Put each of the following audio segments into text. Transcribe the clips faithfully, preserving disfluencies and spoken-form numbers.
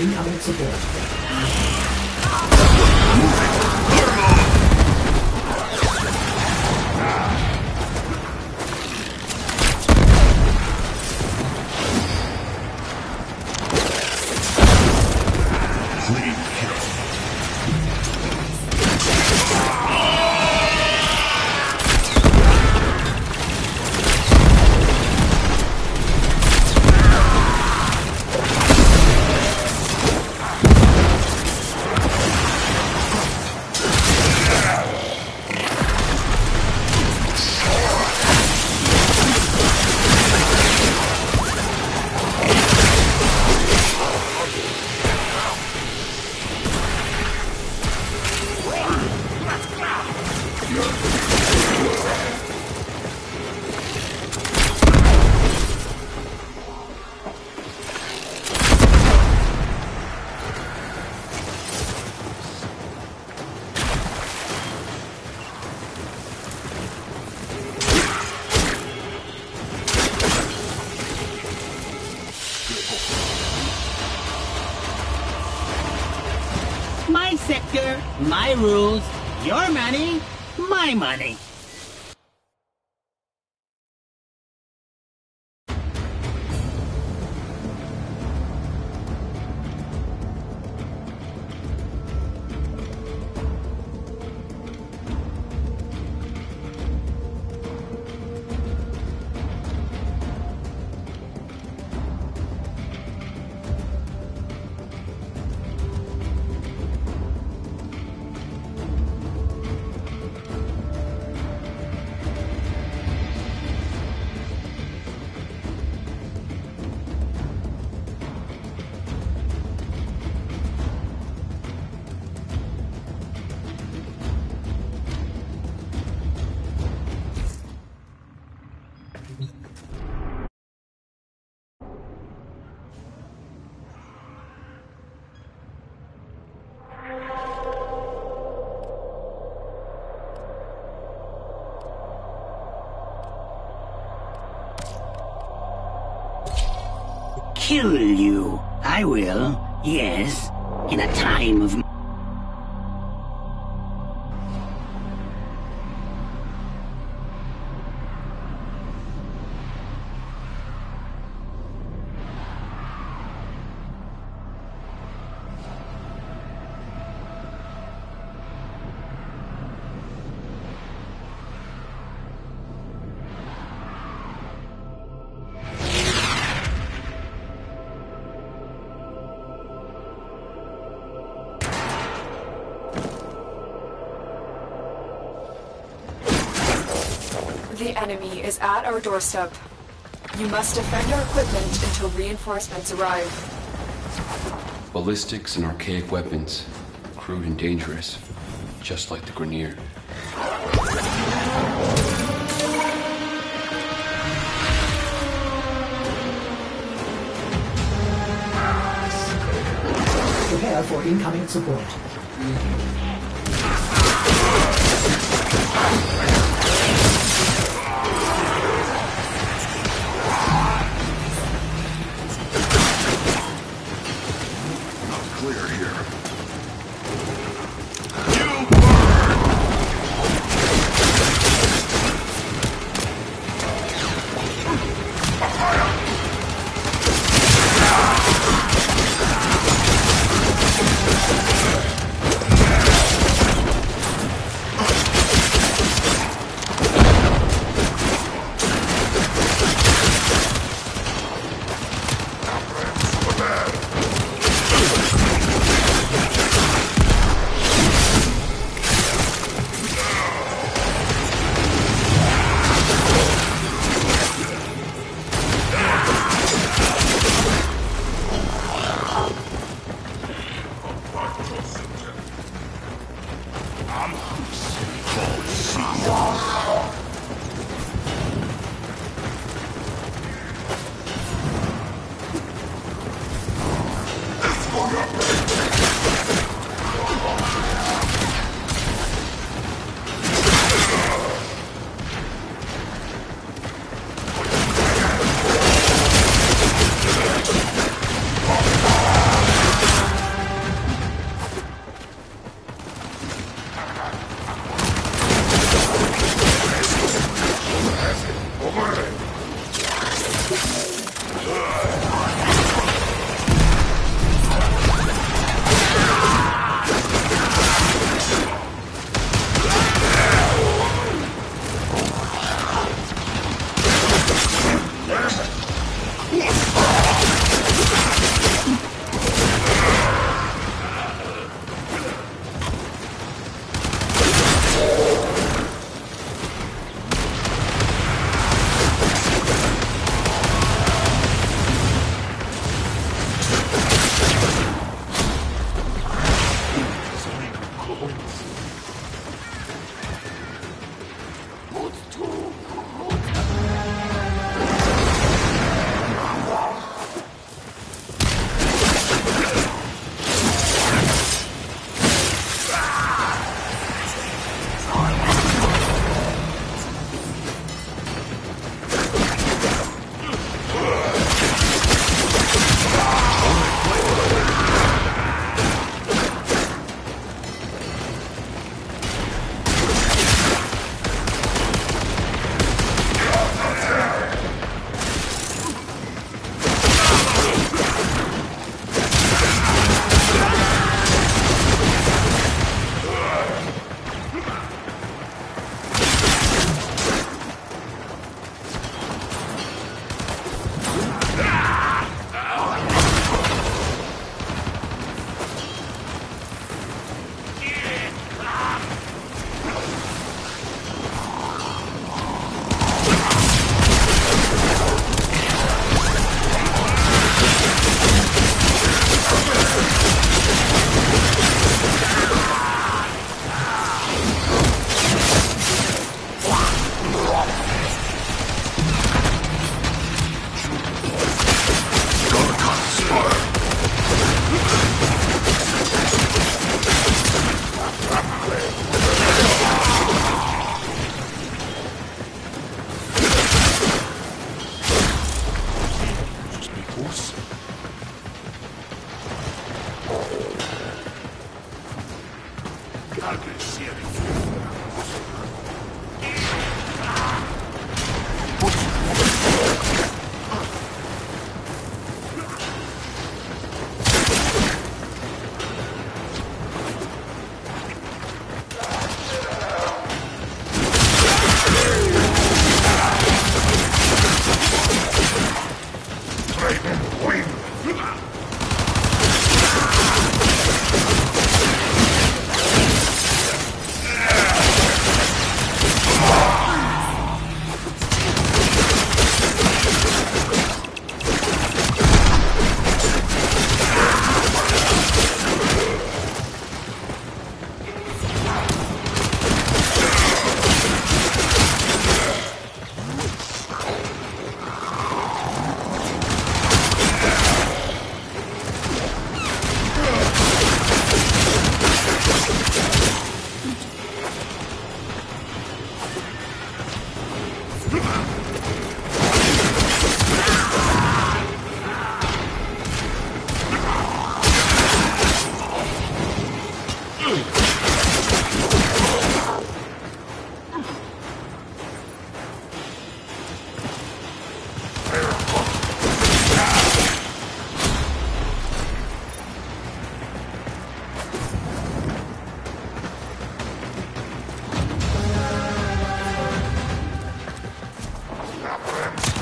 incoming support. My sector, my rules, your money, my money. Kill you. I will, yes, in a time of... The enemy is at our doorstep. You must defend our equipment until reinforcements arrive. Ballistics and archaic weapons. Crude and dangerous. Just like the Grineer. Prepare for incoming support. Clear here.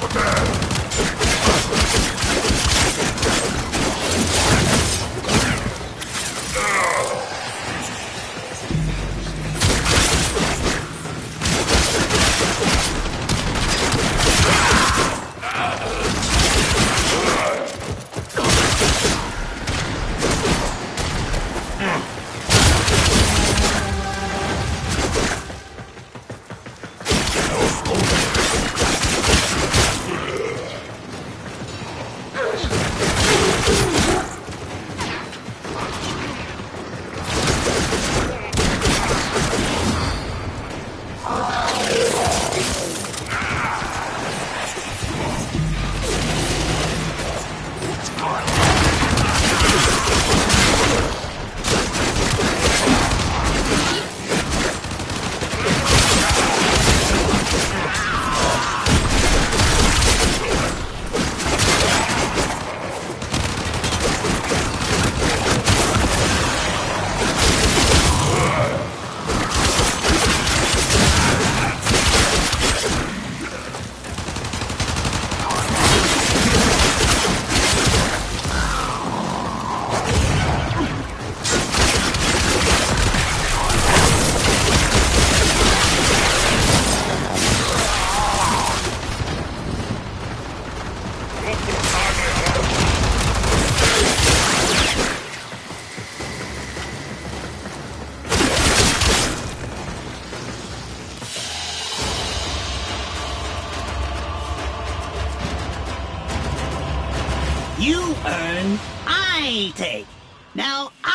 You earn, I take. Now I...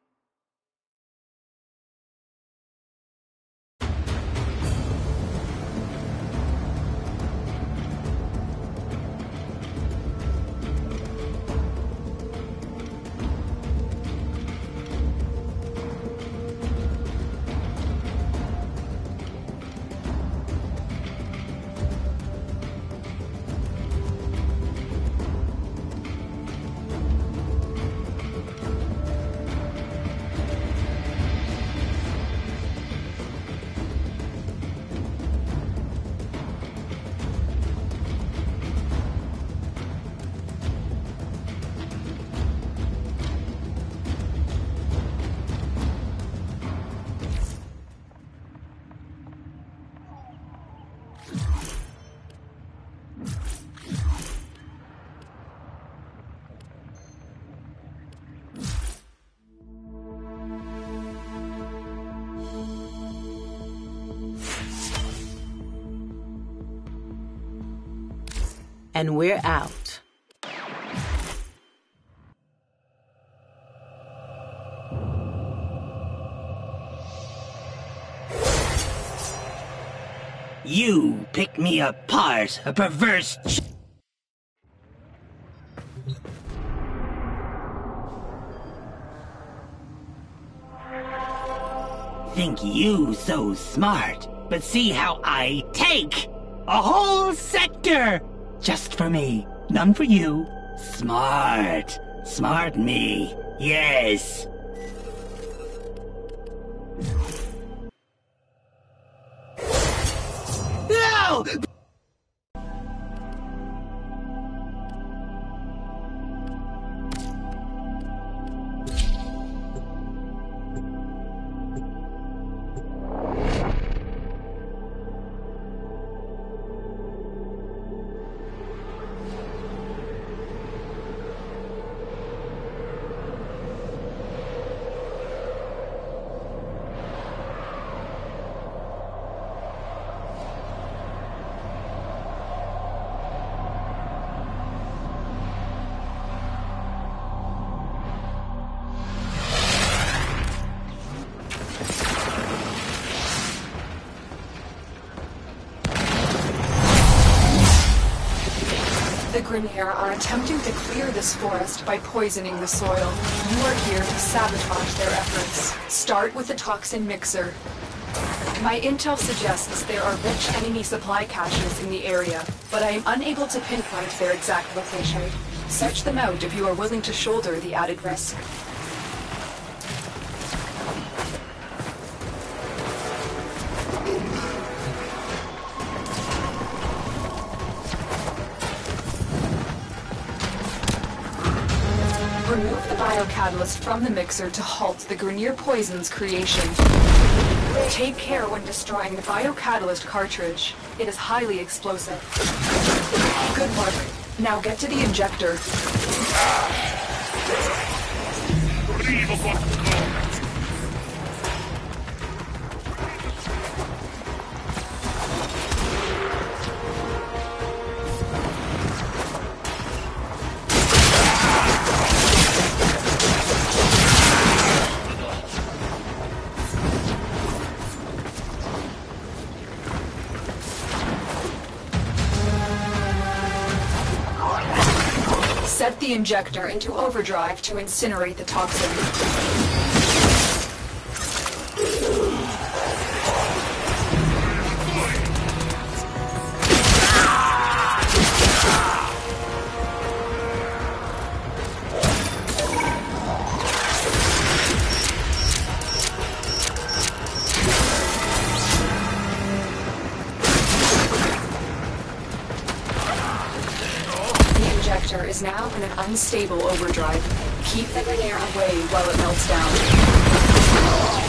And we're out. You pick me apart, a perverse ch- Think you so smart, but see how I take a whole sector just for me, none for you. Smart, smart me, yes. No! The Grineer are attempting to clear this forest by poisoning the soil. You are here to sabotage their efforts. Start with the toxin mixer. My intel suggests there are rich enemy supply caches in the area, but I am unable to pinpoint their exact location. Search them out if you are willing to shoulder the added risk. Remove the biocatalyst from the mixer to halt the Grineer poison's creation. Take care when destroying the biocatalyst cartridge. It is highly explosive. Good work. Now get to the injector. Set the injector into overdrive to incinerate the toxin. Is now in an unstable overdrive. Keep the Grineer away while it melts down.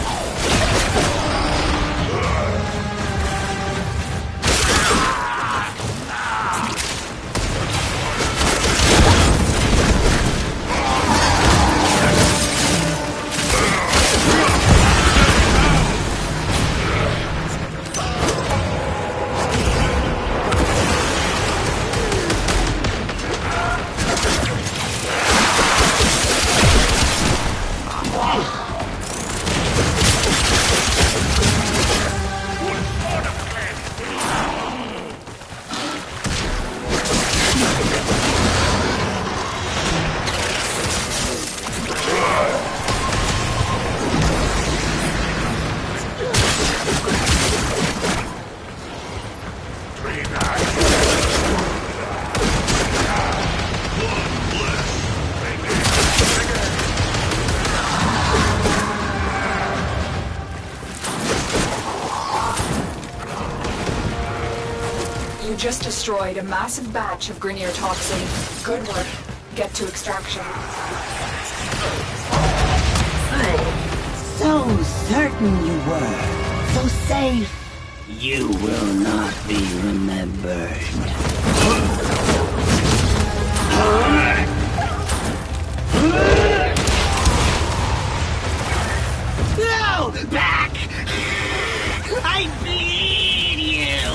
You just destroyed a massive batch of Grineer toxin. Good work. Get to extraction. So certain you were. So safe. You will not be remembered. No! Back! I bleed you!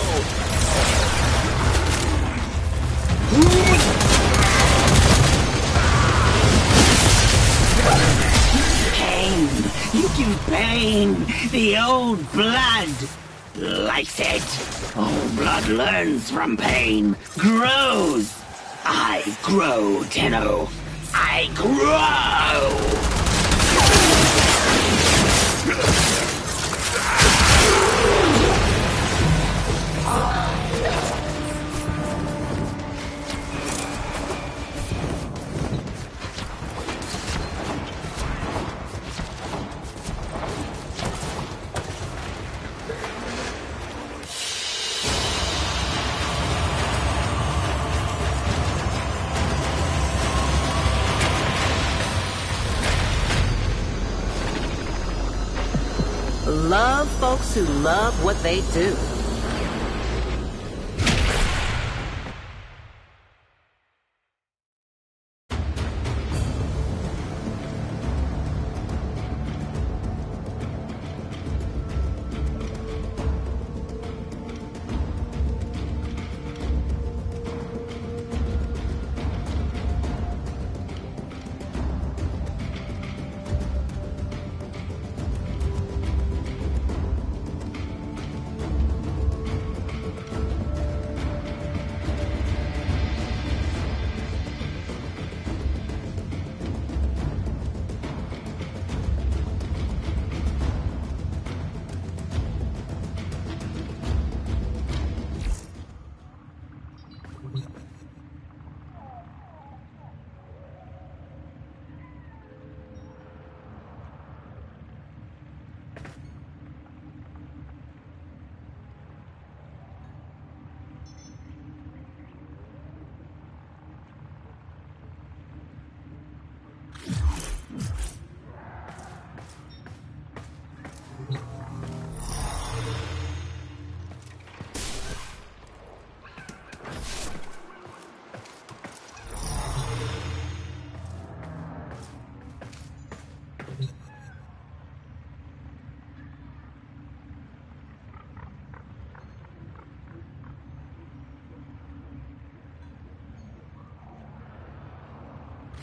Pain! You give pain! The old blood! Likes it! Old blood learns from pain, grows! I grow, Tenno! I grow! Love folks who love what they do.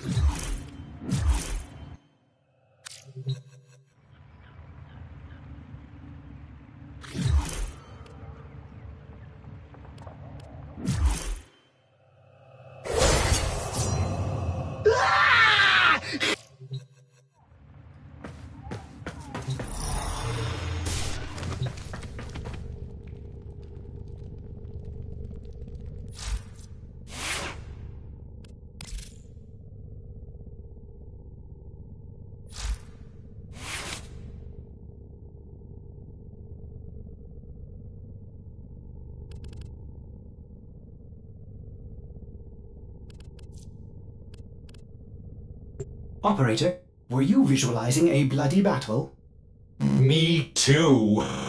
Operator, were you visualizing a bloody battle? Me too.